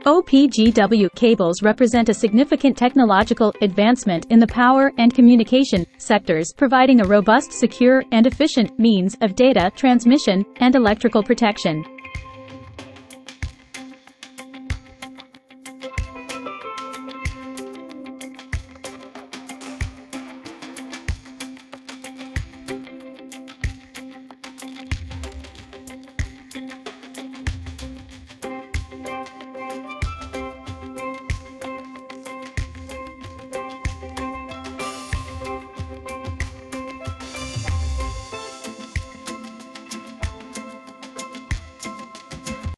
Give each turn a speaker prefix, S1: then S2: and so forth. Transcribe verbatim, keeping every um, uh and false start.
S1: O P G W cables represent a significant technological advancement in the power and communication sectors, providing a robust, secure, and efficient means of data transmission and electrical protection.